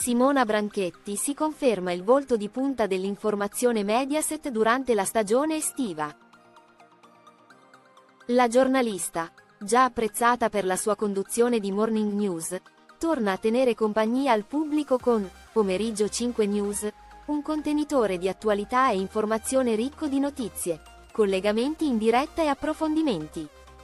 Simona Branchetti si conferma il volto di punta dell'informazione Mediaset durante la stagione estiva. La giornalista, già apprezzata per la sua conduzione di Morning News, torna a tenere compagnia al pubblico con Pomeriggio 5 News, un contenitore di attualità e informazione ricco di notizie, collegamenti in diretta e approfondimenti.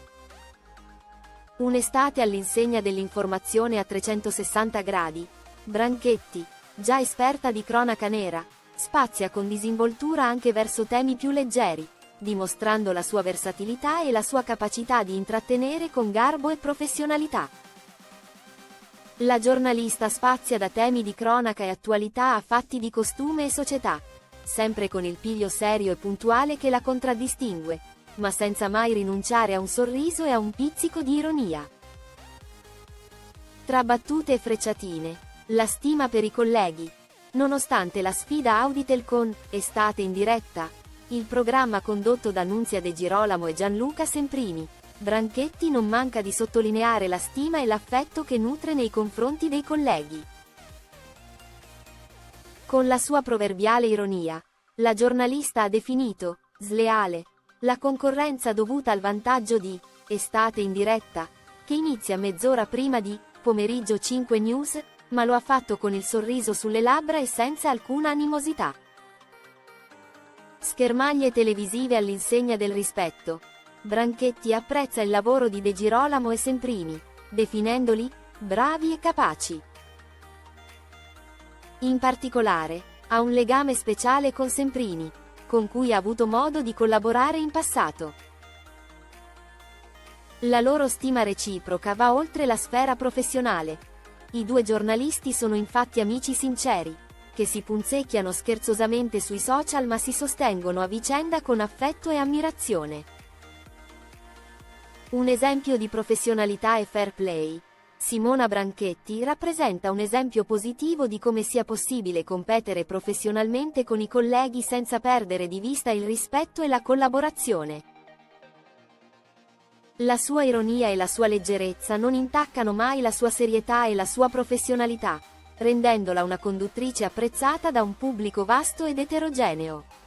Un'estate all'insegna dell'informazione a 360 gradi. Branchetti, già esperta di cronaca nera, spazia con disinvoltura anche verso temi più leggeri, dimostrando la sua versatilità e la sua capacità di intrattenere con garbo e professionalità. La giornalista spazia da temi di cronaca e attualità a fatti di costume e società, sempre con il piglio serio e puntuale che la contraddistingue, ma senza mai rinunciare a un sorriso e a un pizzico di ironia. Tra battute e frecciatine, la stima per i colleghi. Nonostante la sfida Auditel con Estate in diretta, il programma condotto da Nunzia De Girolamo e Gianluca Semprini, Branchetti non manca di sottolineare la stima e l'affetto che nutre nei confronti dei colleghi. Con la sua proverbiale ironia, la giornalista ha definito sleale la concorrenza dovuta al vantaggio di Estate in diretta, che inizia mezz'ora prima di Pomeriggio 5 News, ma lo ha fatto con il sorriso sulle labbra e senza alcuna animosità. Schermaglie televisive all'insegna del rispetto. Branchetti apprezza il lavoro di De Girolamo e Semprini, definendoli bravi e capaci. In particolare, ha un legame speciale con Semprini, con cui ha avuto modo di collaborare in passato. La loro stima reciproca va oltre la sfera professionale. I due giornalisti sono infatti amici sinceri, che si punzecchiano scherzosamente sui social ma si sostengono a vicenda con affetto e ammirazione. Un esempio di professionalità e fair play. Simona Branchetti rappresenta un esempio positivo di come sia possibile competere professionalmente con i colleghi senza perdere di vista il rispetto e la collaborazione. La sua ironia e la sua leggerezza non intaccano mai la sua serietà e la sua professionalità, rendendola una conduttrice apprezzata da un pubblico vasto ed eterogeneo.